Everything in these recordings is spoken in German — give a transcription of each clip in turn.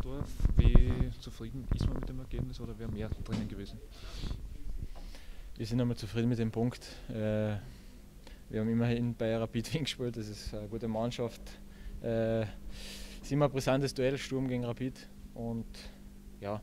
Oberstdorf. Wie zufrieden ist man mit dem Ergebnis oder wäre mehr drinnen gewesen? Wir sind einmal zufrieden mit dem Punkt. Wir haben immerhin bei Rapid Wien gespielt, das ist eine gute Mannschaft. Es ist immer ein brisantes Duell, Sturm gegen Rapid. Und ja,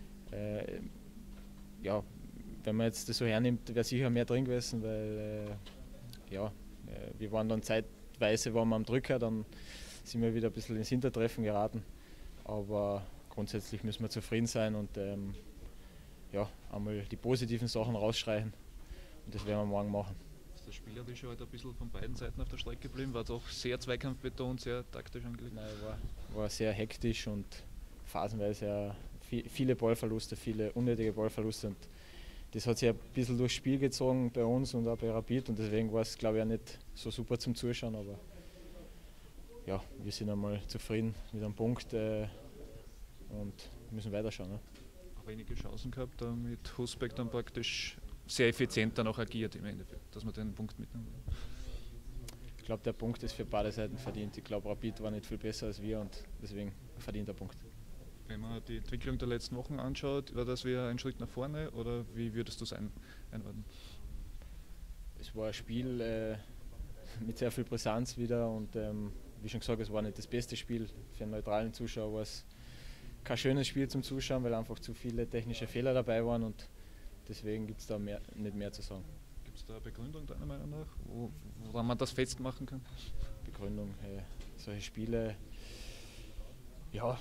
ja, wenn man jetzt das so hernimmt, wäre sicher mehr drin gewesen, weil wir waren dann zeitweise waren wir am Drücker, dann sind wir wieder ein bisschen ins Hintertreffen geraten. Aber grundsätzlich müssen wir zufrieden sein und einmal die positiven Sachen rausstreichen. Und das werden wir morgen machen. Ist das Spielerische heute ein bisschen von beiden Seiten auf der Strecke geblieben? War doch sehr zweikampfbetont, sehr taktisch angelegt? Nein, war sehr hektisch und phasenweise viele Ballverluste, viele unnötige Ballverluste. Und das hat sich ein bisschen durchs Spiel gezogen bei uns und auch bei Rapid. Und deswegen war es, glaube ich, auch nicht so super zum Zuschauen. Aber ja, wir sind einmal zufrieden mit einem Punkt und müssen weiterschauen. Ne? Auch wenige Chancen gehabt, mit Husbeck dann praktisch sehr effizient dann auch agiert im Endeffekt, dass man den Punkt mitnimmt. Ich glaube, der Punkt ist für beide Seiten verdient. Ich glaube, Rapid war nicht viel besser als wir und deswegen verdient der Punkt. Wenn man die Entwicklung der letzten Wochen anschaut, war das wieder ein Schritt nach vorne oder wie würdest du es einordnen? Es war ein Spiel mit sehr viel Brisanz wieder und wie schon gesagt, es war nicht das beste Spiel. Für einen neutralen Zuschauer war es kein schönes Spiel zum Zuschauen, weil einfach zu viele technische Fehler dabei waren und deswegen gibt es da nicht mehr zu sagen. Gibt es da eine Begründung deiner Meinung nach, woran man das festmachen kann? Begründung, solche Spiele, ja,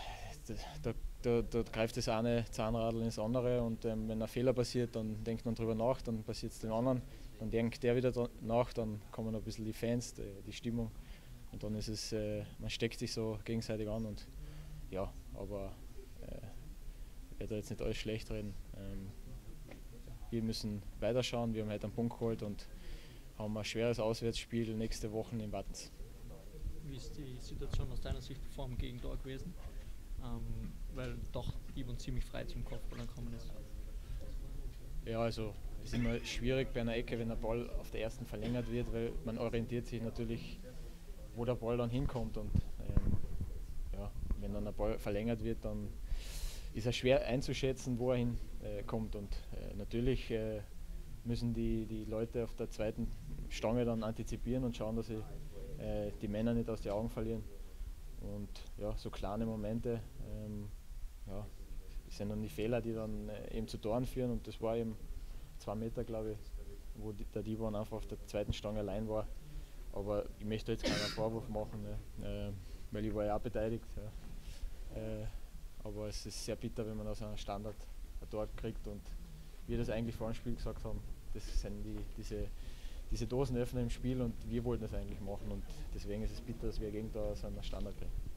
da greift das eine Zahnradl ins andere und wenn ein Fehler passiert, dann denkt man drüber nach, dann passiert es den anderen, dann denkt der wieder nach, dann kommen ein bisschen die Fans, die Stimmung und dann ist es, man steckt sich so gegenseitig an und ja, aber ich werde jetzt nicht alles schlecht reden. Wir müssen weiterschauen, wir haben heute einen Punkt geholt und haben ein schweres Auswärtsspiel nächste Woche in Wattens. Wie ist die Situation aus deiner Sicht vor dem Gegentor gewesen? Weil doch Ivan ziemlich frei zum Kopfball gekommen ist. Ja, also es ist immer schwierig bei einer Ecke, wenn der Ball auf der ersten verlängert wird, weil man orientiert sich natürlich, wo der Ball dann hinkommt und wenn dann der Ball verlängert wird, dann ist es schwer einzuschätzen, wo er hinkommt und natürlich müssen die Leute auf der zweiten Stange dann antizipieren und schauen, dass sie die Männer nicht aus den Augen verlieren. Und ja, so kleine Momente sind dann die Fehler, die dann eben zu Toren führen und das war eben 2 Meter, glaube ich, wo der Dibon einfach auf der zweiten Stange allein war. Aber ich möchte jetzt keinen Vorwurf machen, weil ich war ja auch beteiligt. Ja. Aber es ist sehr bitter, wenn man aus einem Standard ein Tor kriegt und wir das eigentlich vor dem Spiel gesagt haben, das sind diese Dosenöffner im Spiel und wir wollten das eigentlich machen und deswegen ist es bitter, dass wir gegen da aus einem Standard kriegen.